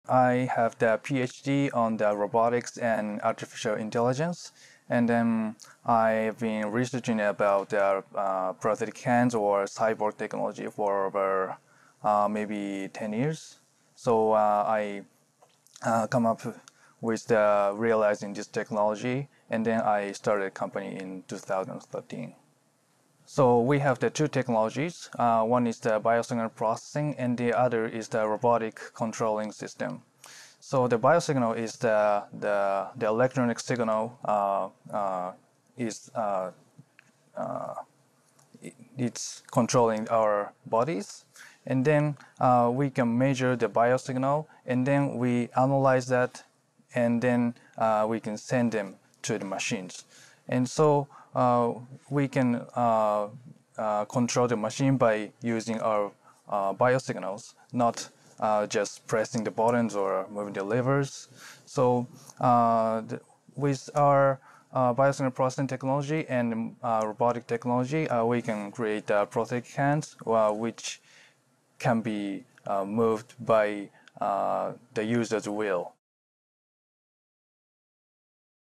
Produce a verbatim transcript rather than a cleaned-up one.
I have the PhD on the robotics and artificial intelligence, and then I've been researching about the uh, prosthetic hands or cyborg technology for over uh, maybe ten years. So uh, I uh, come up with the realizing this technology, and then I started a company in two thousand thirteen. So we have the two technologies. Uh, one is the biosignal processing, and the other is the robotic controlling system. So the biosignal is the the, the electronic signal uh, uh, is uh, uh, it's controlling our bodies, and then uh, we can measure the biosignal, and then we analyze that, and then uh, we can send them to the machines. And so uh, we can uh, uh, control the machine by using our uh, biosignals, not uh, just pressing the buttons or moving the levers. So uh, the, with our uh, biosignal processing technology and uh, robotic technology, uh, we can create uh, prosthetic hands, uh, which can be uh, moved by uh, the user's will.